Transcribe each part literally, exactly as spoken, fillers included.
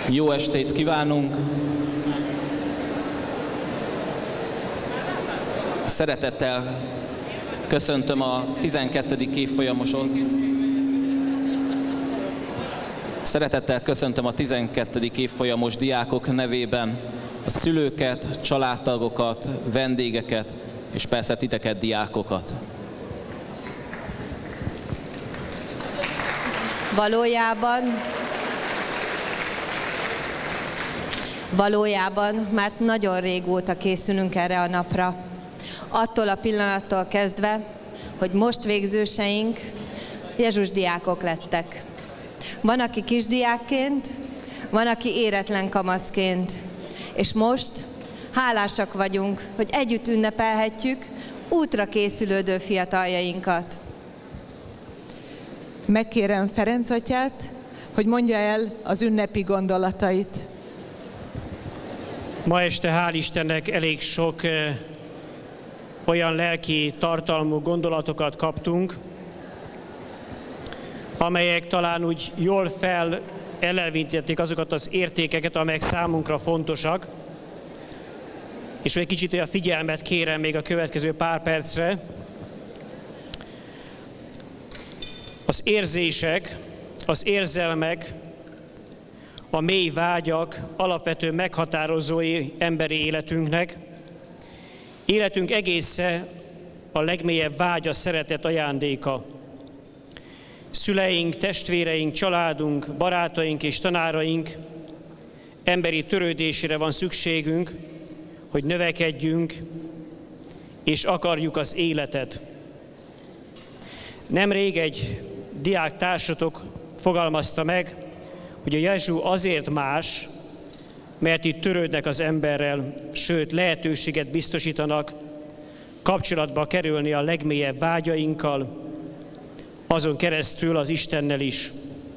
Jó estét kívánunk! Szeretettel köszöntöm a tizenkettedik évfolyamosot. Szeretettel köszöntöm a tizenkettedik évfolyamos diákok nevében a szülőket, családtagokat, vendégeket és persze titeket, diákokat. Valójában, valójában már nagyon régóta készülünk erre a napra. Attól a pillanattól kezdve, hogy most végzőseink Jezsus diákok lettek. Van, aki kisdiákként, van, aki éretlen kamaszként. És most hálásak vagyunk, hogy együtt ünnepelhetjük útra készülődő fiataljainkat. Megkérem Ferenc atyát, hogy mondja el az ünnepi gondolatait. Ma este hál' Istennek elég sok eh, olyan lelki tartalmú gondolatokat kaptunk, amelyek talán úgy jól felelevítették azokat az értékeket, amelyek számunkra fontosak. És egy kicsit a figyelmet kérem még a következő pár percre. Az érzések, az érzelmek, a mély vágyak alapvető meghatározói emberi életünknek. Életünk egésze a legmélyebb vágya, szeretet ajándéka. Szüleink, testvéreink, családunk, barátaink és tanáraink emberi törődésére van szükségünk, hogy növekedjünk és akarjuk az életet. Nemrég egy diák társatok fogalmazta meg, hogy a Jezsu azért más, mert itt törődnek az emberrel, sőt lehetőséget biztosítanak kapcsolatba kerülni a legmélyebb vágyainkkal, azon keresztül az Istennel is.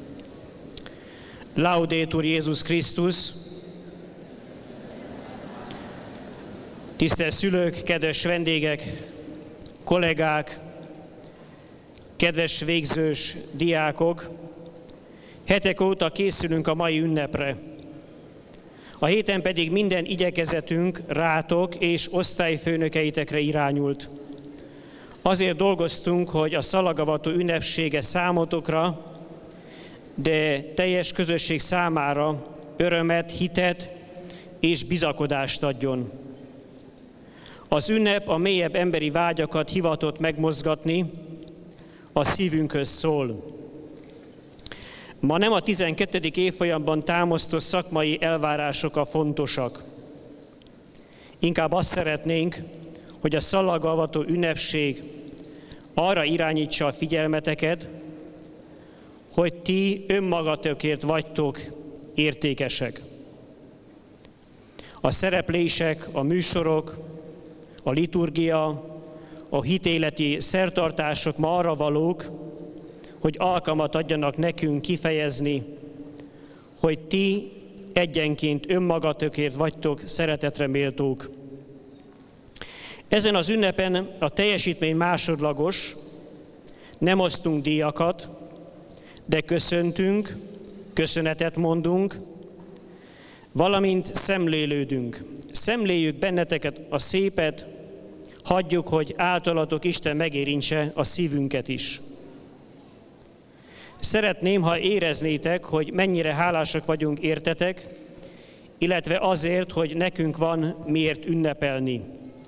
Laudetur Jézus Krisztus! Tisztelt szülők, kedves vendégek, kollégák, kedves végzős diákok! Hetek óta készülünk a mai ünnepre. A héten pedig minden igyekezetünk rátok és osztályfőnökeitekre irányult. Azért dolgoztunk, hogy a szalagavató ünnepsége számotokra, de teljes közösség számára örömet, hitet és bizakodást adjon. Az ünnep a mélyebb emberi vágyakat hivatott megmozgatni, a szívünkhöz szól. Ma nem a tizenkettedik évfolyamban támasztott szakmai elvárások a fontosak. Inkább azt szeretnénk, hogy a szalagavató ünnepség arra irányítsa a figyelmeteket, hogy ti önmagatokért vagytok értékesek. A szereplések, a műsorok, a liturgia, a hitéleti szertartások ma arra valók, hogy alkalmat adjanak nekünk kifejezni, hogy ti egyenként önmagatokért vagytok szeretetre méltók. Ezen az ünnepen a teljesítmény másodlagos, nem osztunk díjakat, de köszöntünk, köszönetet mondunk, valamint szemlélődünk. Szemléljük benneteket a szépet, hagyjuk, hogy általatok Isten megérintse a szívünket is. Szeretném, ha éreznétek, hogy mennyire hálásak vagyunk értetek, illetve azért, hogy nekünk van miért ünnepelni.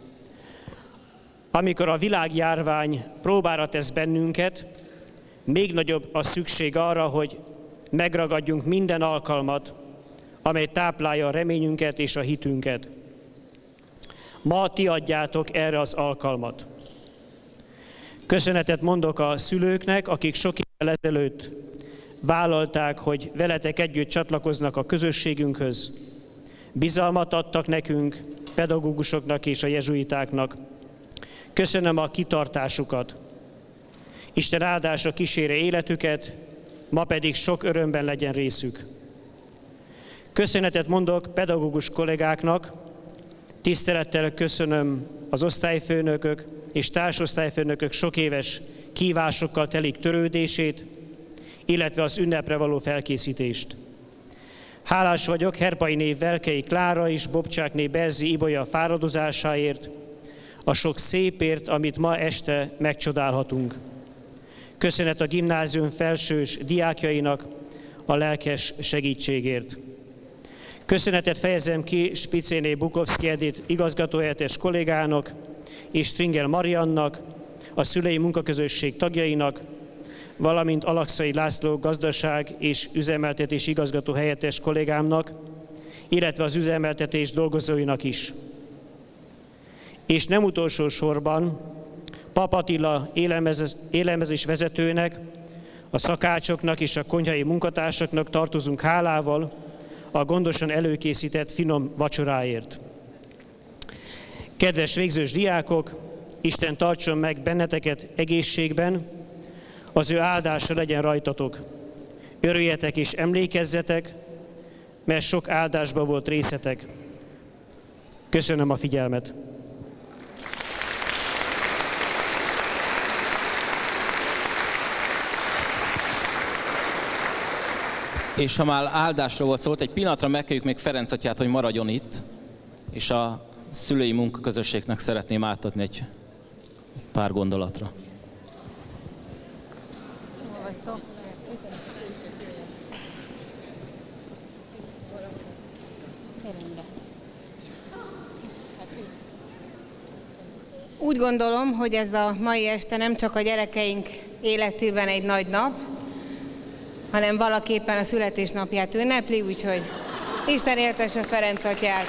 Amikor a világjárvány próbára tesz bennünket, még nagyobb a szükség arra, hogy megragadjunk minden alkalmat, amely táplálja a reményünket és a hitünket. Ma ti adjátok erre az alkalmat. Köszönetet mondok a szülőknek, akik sok évvel ezelőtt vállalták, hogy veletek együtt csatlakoznak a közösségünkhöz. Bizalmat adtak nekünk, pedagógusoknak és a jezsuitáknak. Köszönöm a kitartásukat. Isten áldása kísérje életüket, ma pedig sok örömben legyen részük. Köszönetet mondok pedagógus kollégáknak, tisztelettel köszönöm az osztályfőnökök és társosztályfőnökök sok éves kívásokkal telik törődését, illetve az ünnepre való felkészítést. Hálás vagyok Herpainé Velkei Klára és Bobcsákné Berzi Ibolya fáradozásáért, a sok szépért, amit ma este megcsodálhatunk. Köszönet a gimnázium felsős diákjainak a lelkes segítségért. Köszönetet fejezem ki Spicéné Bukovszki Edith igazgatóhelyettes kollégának és Stringer Mariannak, a szülei munkaközösség tagjainak, valamint Alakszai László gazdaság és üzemeltetés igazgató helyettes kollégámnak, illetve az üzemeltetés dolgozóinak is. És nem utolsó sorban Pap Attila élelmezés vezetőnek, a szakácsoknak és a konyhai munkatársaknak tartozunk hálával a gondosan előkészített finom vacsoráért. Kedves végzős diákok, Isten tartson meg benneteket egészségben, az ő áldása legyen rajtatok. Örüljetek és emlékezzetek, mert sok áldásba volt részetek. Köszönöm a figyelmet! És ha már áldásról volt szólt, egy pillanatra megkérjük még Ferenc atyát, hogy maradjon itt, és a szülői munkaközösségnek szeretném átadni egy pár gondolatra. Úgy gondolom, hogy ez a mai este nem csak a gyerekeink életében egy nagy nap, hanem valaképpen a születésnapját ünnepli, úgyhogy Isten éltesse Ferenc atyát!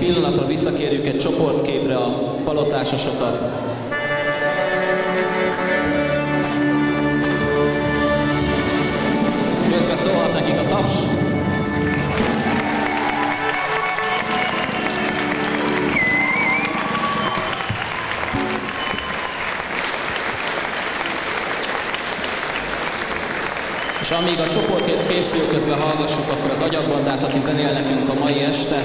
pillanatra visszakérjük egy csoportképre a palotásosokat. Közben szólhat nekik a taps. És amíg a csoportkép készül, közben hallgassuk akkor az Agyagbandát, aki zenél nekünk a mai este.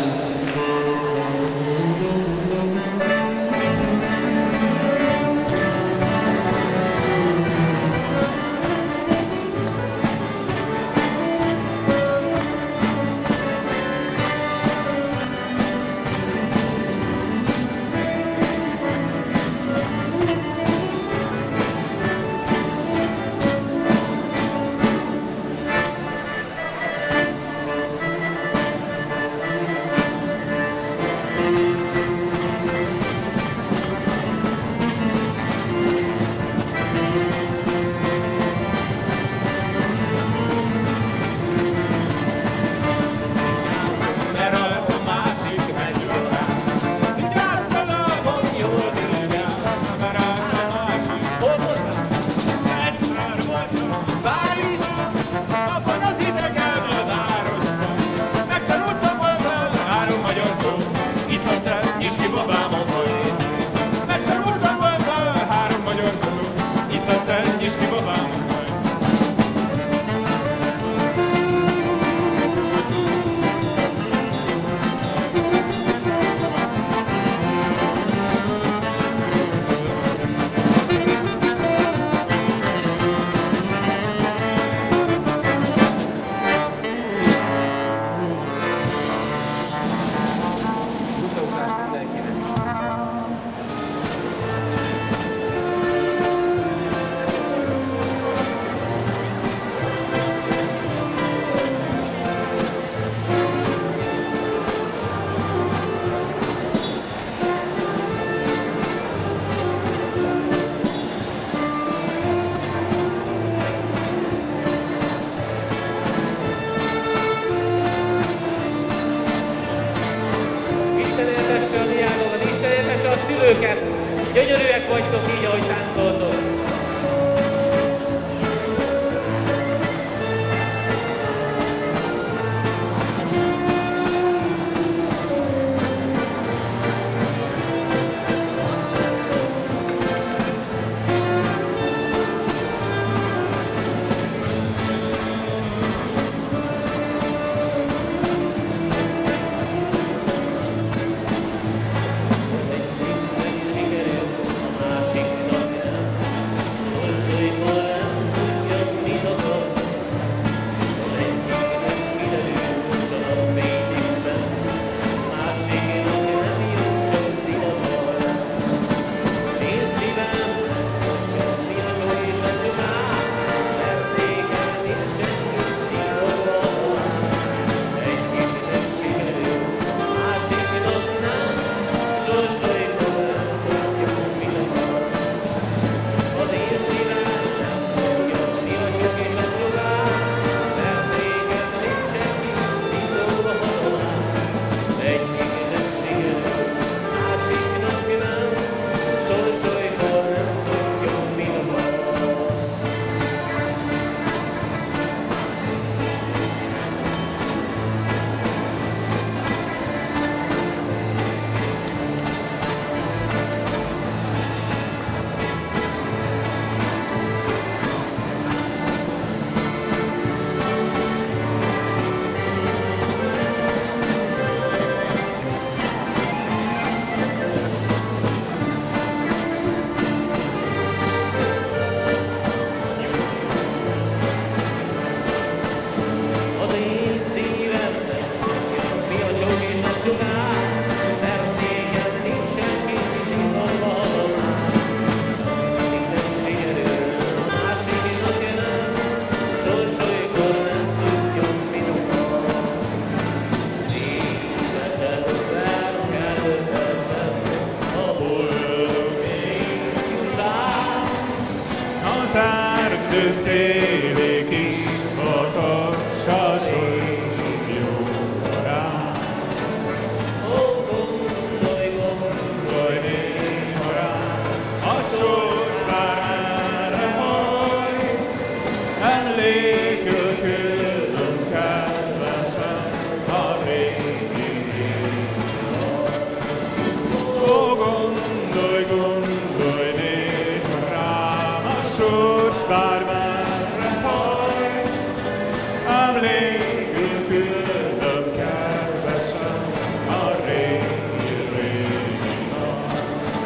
Emlékül küldöm kedvesen a régi-régi nap.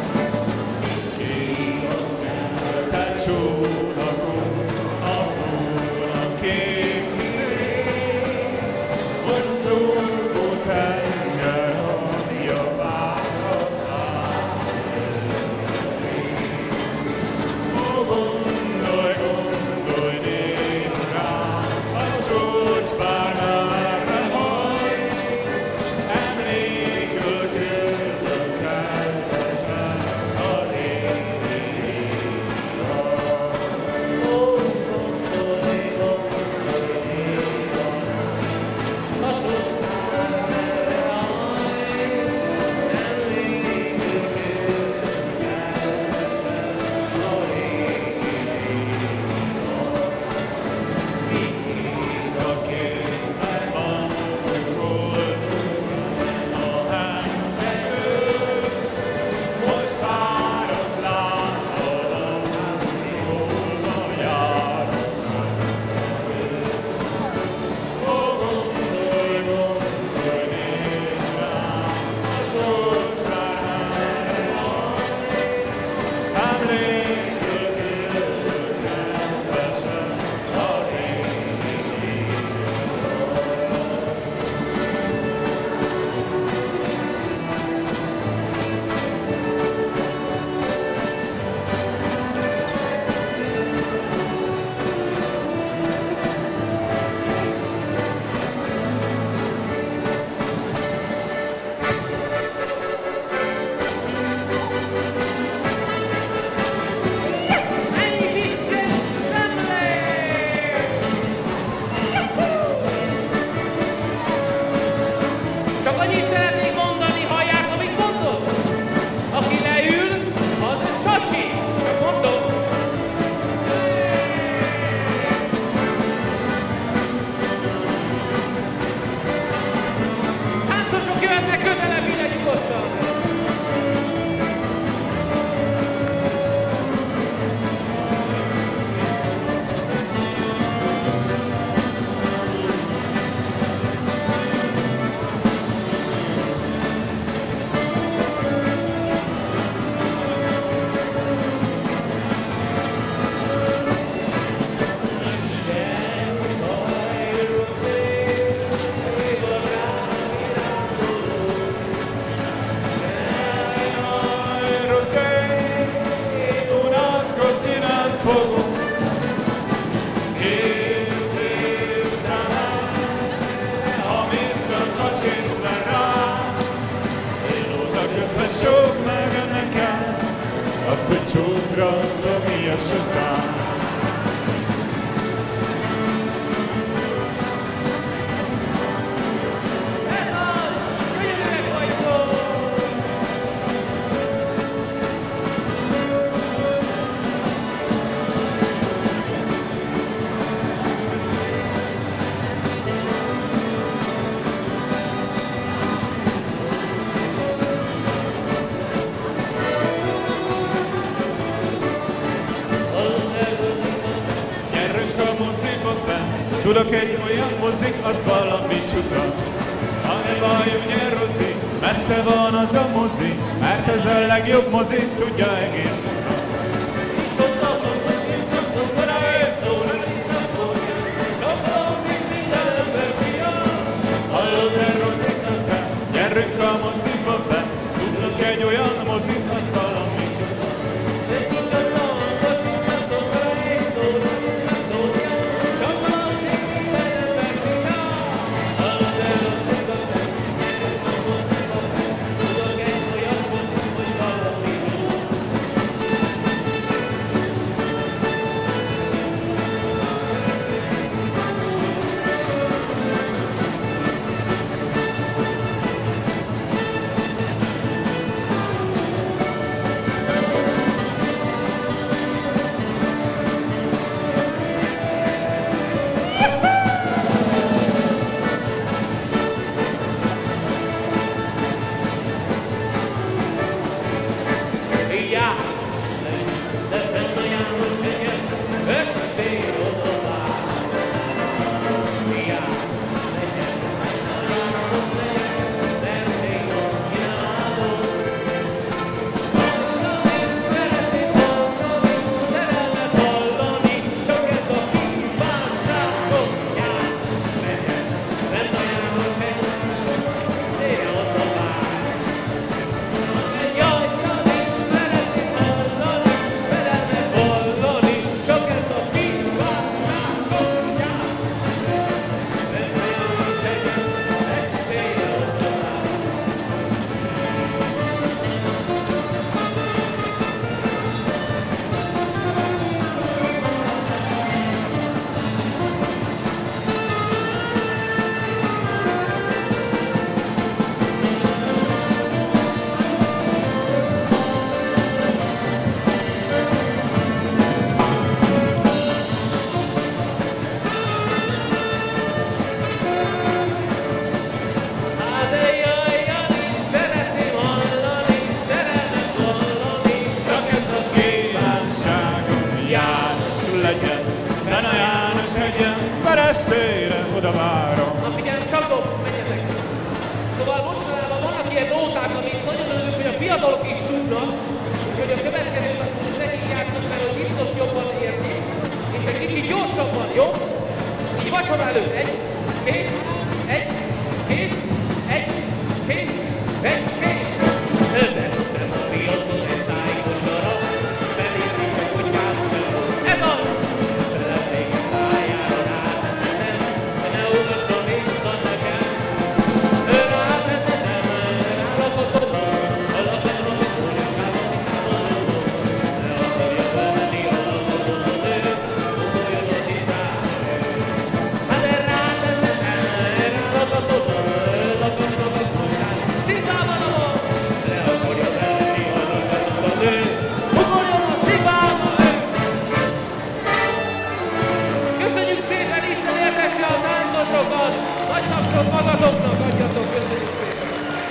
Ki a szemelte csónakon, a túlon kék vizén, most zúgó tenger hangja vár az átvezeszén. Ó, gondolj, gondolj néha rám, a sorcs bár merre hajt, emlékül küldöm kedvesen a régi-régi nap. Ó, gondolj, gondolj néha rám, a sorcs bár merre hajt, emlékül küldöm kedvesen a régi-régi nap. Víz a kézben van, voltunk a hányvetőt, most várok látod a házolva járom közvetőt. Ó, gondolj, gondolj néha rám, a sorcs bár merre hajt, emlékül küldöm kedvesen a régi-régi Csak annyit szeretnék mondani, hallják, amit mondok? Aki leül, az csacsi. Csak mondom. Táncosok jöhetnek közelebb, ide nyugodtan. Jaj, Rozé, unatkozni nem fogok. Két szép szemem, hamisan kacsint le rám, én óta közben sok meg nekem, azt, hogy csókra szomjas a szám. Ez az! Gyönyörűek vagytok! Gyerünk a moziba be, tudok egy olyan mozik, az valami csuda. Ha ne baj, ugye Rozi, messze van az a mozi, mert ez a legjobb mozi, tudja egész munka. Csodálom, most nincs csak zongora, és szól, ezt nem szólja, csak dolgozik minden ember fia. Hallod-e Rozit, te? Gyerünk a moziba be, tudok egy olyan mozik, az valami csuda. estére oda várom. Na figyelj, csapok, menjetek! Szóval mostanában vannak ilyen nóták, amit nagyon örülök, hogy a fiatalok is tudnak, úgyhogy a következőt azt most nekik játszunk, mert hogy biztos jobban érték. És egy kicsit gyorsabban, jó? Így vacsora előtt. Egy, két, egy, két, egy, két, egy, két. Övettem a piacon egy szájkos arra, belépnék meg, hogy kámosan. Ez az! Feleségem szájára rátettem, hogy ne ugasson vissza nekem. Ő rátettem, rálakadom, alakadom, úrjában tisztában. Ne akarja venni a lakadom, a nő, ugyan a tisztában. Hát én rátettem, rálakadom, lakadom, a kutyán, szintában a van. Ne akarja venni a lakadom, a nő, ugorjon a szívában. Köszönjük szépen, Isten éltesse a táncosokat! Nagy tapsot magatoknak adjatok, köszönjük szépen!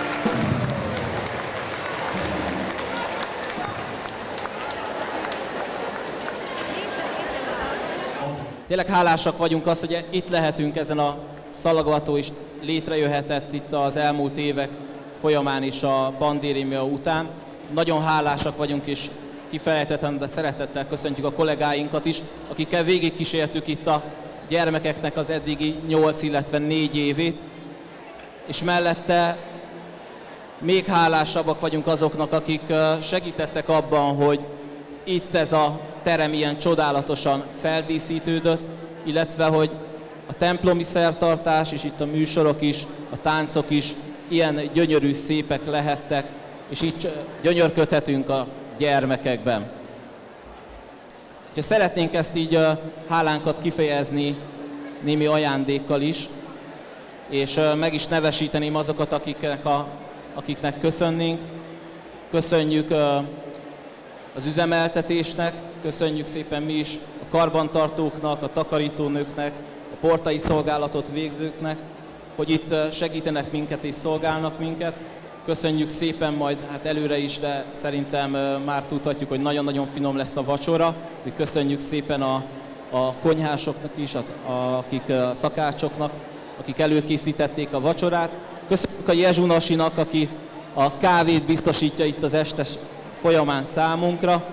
Tényleg hálásak vagyunk azt, hogy itt lehetünk ezen a szalagvató is létrejöhetett itt az elmúlt évek folyamán is a pandémia után. Nagyon hálásak vagyunk és kifejezetten, de szeretettel köszöntjük a kollégáinkat is, akikkel végigkísértük itt a gyermekeknek az eddigi nyolc, illetve négy évét. És mellette még hálásabbak vagyunk azoknak, akik segítettek abban, hogy itt ez a terem ilyen csodálatosan feldíszítődött, illetve hogy a templomi szertartás és itt a műsorok is, a táncok is ilyen gyönyörű, szépek lehettek, és így gyönyörködhetünk a gyermekekben. Úgyhogy szeretnénk ezt így hálánkat kifejezni némi ajándékkal is, és meg is nevesíteném azokat, akiknek, a, akiknek köszönnénk. Köszönjük az üzemeltetésnek, köszönjük szépen mi is a karbantartóknak, a takarítónőknek, a portai szolgálatot végzőknek, hogy itt segítenek minket és szolgálnak minket. Köszönjük szépen majd hát előre is, de szerintem már tudhatjuk, hogy nagyon-nagyon finom lesz a vacsora. Köszönjük szépen a, a konyhásoknak is, a, a, akik a szakácsoknak, akik előkészítették a vacsorát. Köszönjük a Jezsunasinak, aki a kávét biztosítja itt az este folyamán számunkra.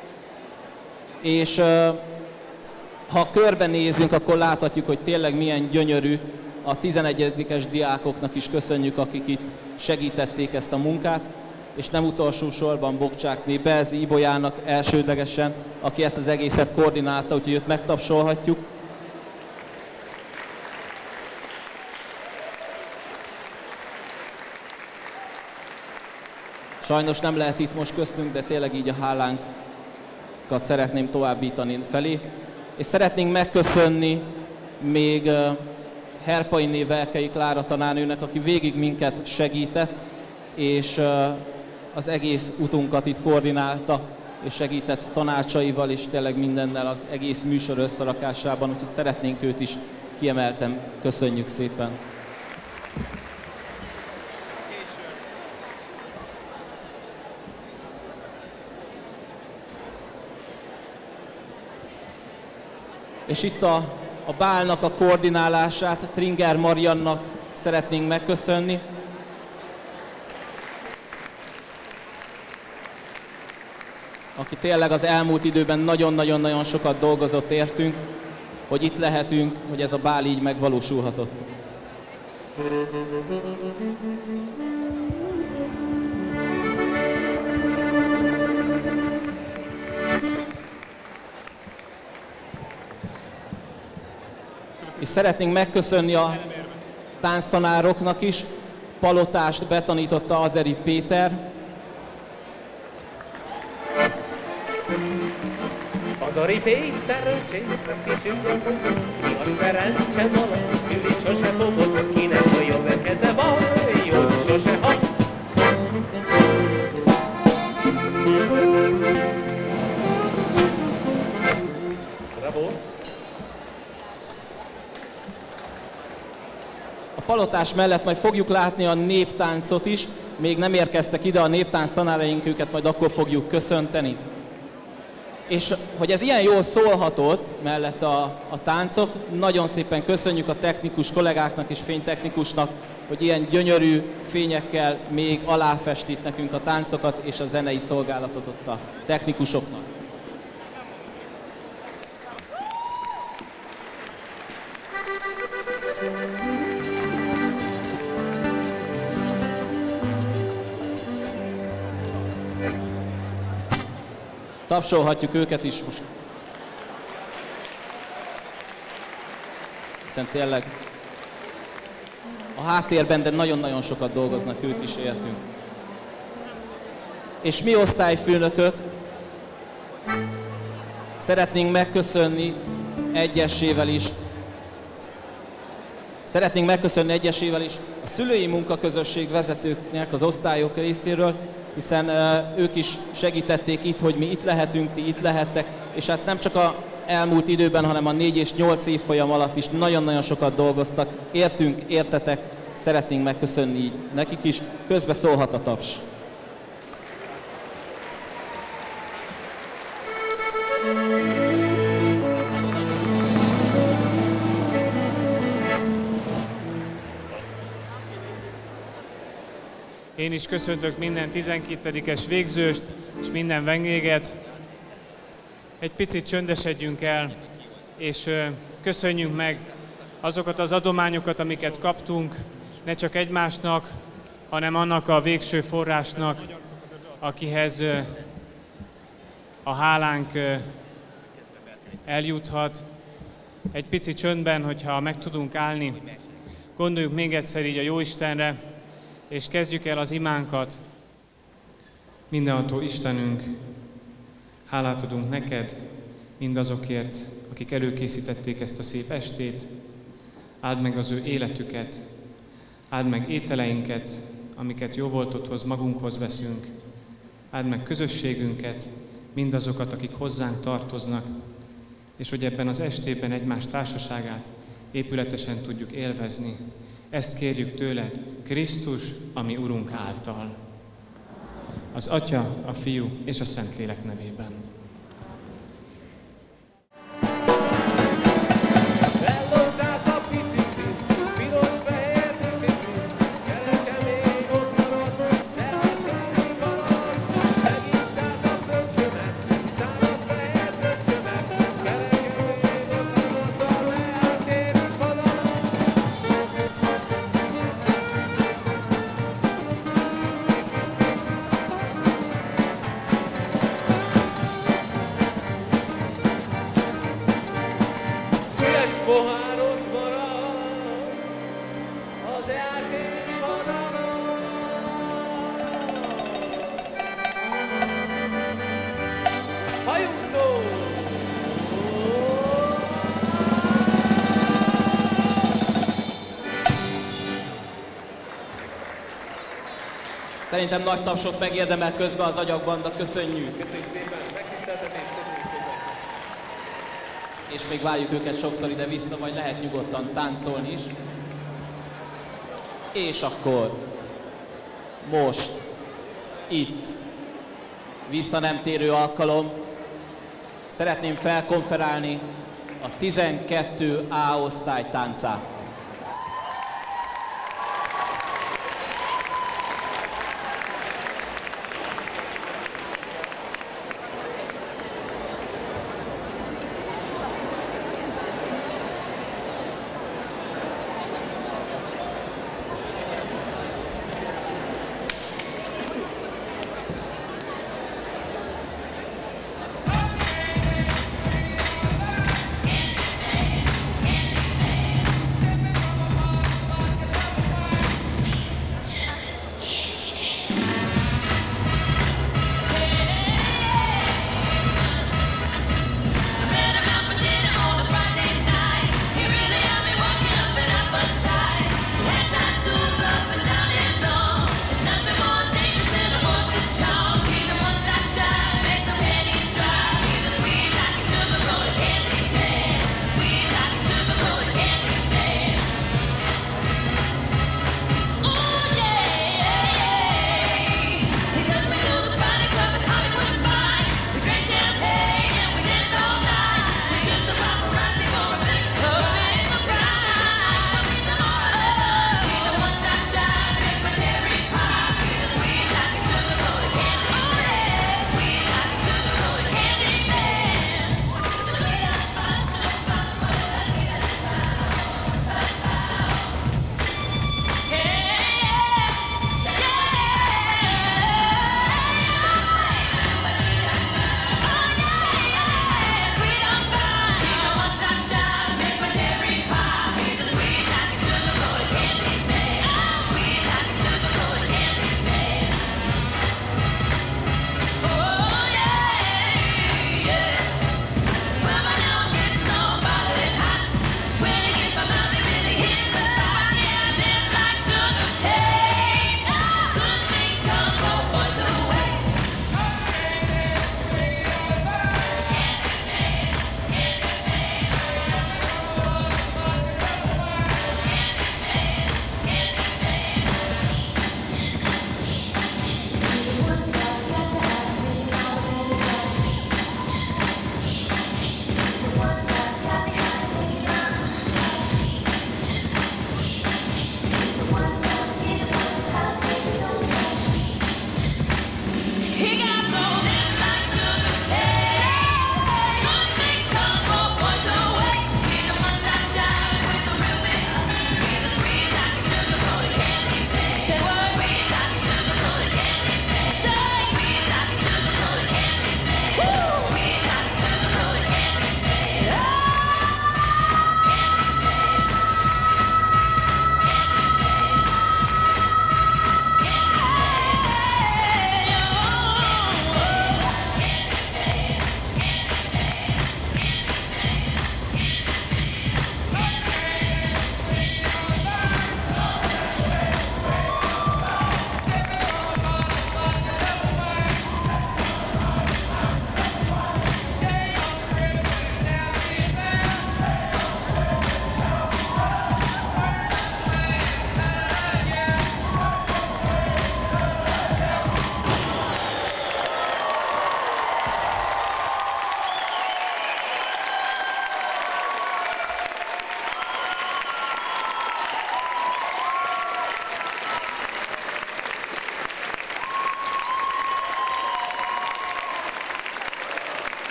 És ha körbenézünk, akkor láthatjuk, hogy tényleg milyen gyönyörű. A tizenegyedikes diákoknak is köszönjük, akik itt segítették ezt a munkát, és nem utolsó sorban Bokcsákné Belzi Ibolyának elsődlegesen, aki ezt az egészet koordinálta, úgyhogy őt megtapsolhatjuk. Sajnos nem lehet itt most köztünk, de tényleg így a hálánkat szeretném továbbítani felé. És szeretnénk megköszönni még Herpainé Velkei Klára tanárnőnek, aki végig minket segített, és az egész utunkat itt koordinálta, és segített tanácsaival, és tényleg mindennel az egész műsor összerakásában, úgyhogy szeretnénk őt is kiemelten köszönjük szépen. És itt a, a bálnak a koordinálását Tringer Mariannak szeretnénk megköszönni. Aki tényleg az elmúlt időben nagyon-nagyon-nagyon sokat dolgozott értünk, hogy itt lehetünk, hogy ez a bál így megvalósulhatott. És szeretnénk megköszönni a tánctanároknak is. Palotást betanította Azeri Péter. Azeri Péter, csépem kis ügyön, mi a szerencse malac, üzit sose fogod, kinek a jobb keze van, jobb sose hat. Bravo! A palotás mellett majd fogjuk látni a néptáncot is. Még nem érkeztek ide a néptánc tanáraink, őket majd akkor fogjuk köszönteni. És hogy ez ilyen jól szólhatott mellett a, a táncok, nagyon szépen köszönjük a technikus kollégáknak és fénytechnikusnak, hogy ilyen gyönyörű fényekkel még aláfestít nekünk a táncokat és a zenei szolgálatot ott a technikusoknak. Tapsolhatjuk őket is most. Hiszen tényleg a háttérben, de nagyon-nagyon sokat dolgoznak ők is, értünk. És mi osztályfőnökök szeretnénk megköszönni egyesével is, szeretnénk megköszönni egyesével is a szülői munkaközösség vezetőknek az osztályok részéről, hiszen uh, ők is segítették itt, hogy mi itt lehetünk, ti itt lehettek, és hát nem csak a elmúlt időben, hanem a négy és nyolc évfolyam alatt is nagyon-nagyon sokat dolgoztak. Értünk, értetek, szeretnénk megköszönni így nekik is. Közbe szólhat a taps. Én is köszöntök minden tizenkettedikes végzőst és minden vendéget. Egy picit csöndesedjünk el, és köszönjünk meg azokat az adományokat, amiket kaptunk, ne csak egymásnak, hanem annak a végső forrásnak, akihez a hálánk eljuthat. Egy pici csöndben, hogyha meg tudunk állni, gondoljuk még egyszer így a Jóistenre, és kezdjük el az imánkat. Mindenható Istenünk, hálát adunk neked mindazokért, akik előkészítették ezt a szép estét. Áld meg az ő életüket, áld meg ételeinket, amiket jóvoltodhoz magunkhoz veszünk. Áld meg közösségünket, mindazokat, akik hozzánk tartoznak, és hogy ebben az estében egymás társaságát épületesen tudjuk élvezni. Ezt kérjük tőled, Krisztus, ami Urunk által. Az Atya, a Fiú és a Szentlélek nevében. Szerintem nagy tapsot megérdemel közben az Agyakbanda, köszönjük! Köszönjük szépen, megtiszteltetés, köszönjük szépen! És még várjuk őket sokszor ide vissza, vagy lehet nyugodtan táncolni is. És akkor most, itt, vissza nem térő alkalom, szeretném felkonferálni a tizenkettő A osztály táncát.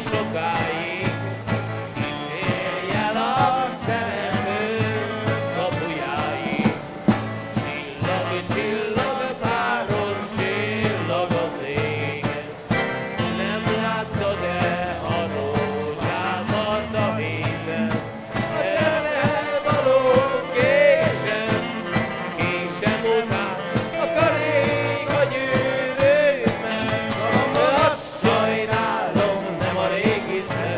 sokáig, kísérj el a szerető kapujáig. Csillag, csillag, páros csillag az égen, nem láttad-e a rózsámat a vízben? A zsebben való késem, késem után a karék a gyűrűmmel. Azt sajnálom, nem a régi szem.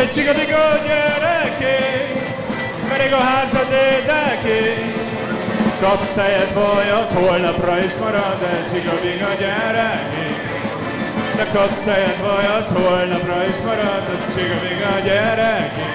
De csiga-biga gyereké, pedig a házad édeké. Kapsz tejet, vajat, holnapra is marad, de csiga-biga gyereké. De kapsz tejet, vajat, holnapra is marad, ez csiga-biga gyereké.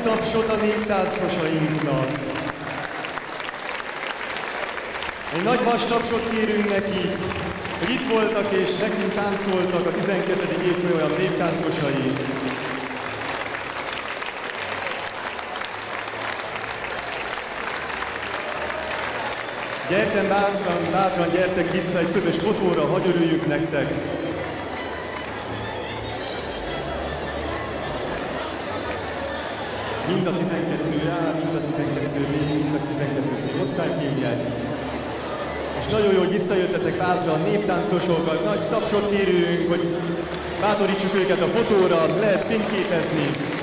tapsot a néptáncosainknak. Egy nagy vas tapsot kérünk nekik, hogy itt voltak és nekünk táncoltak a tizenkettedik évfolyam néptáncosai. Gyertek bátran, bátran gyertek vissza egy közös fotóra, hadd örüljünk nektek. Mind a tizenkettő A, mind a tizenkettő B, mind a tizenkettő C osztályfilmje. És nagyon jó, hogy visszajöttetek bátran, néptáncosokat, nagy tapsot kérünk, hogy bátorítsuk őket a fotóra, lehet fényképezni.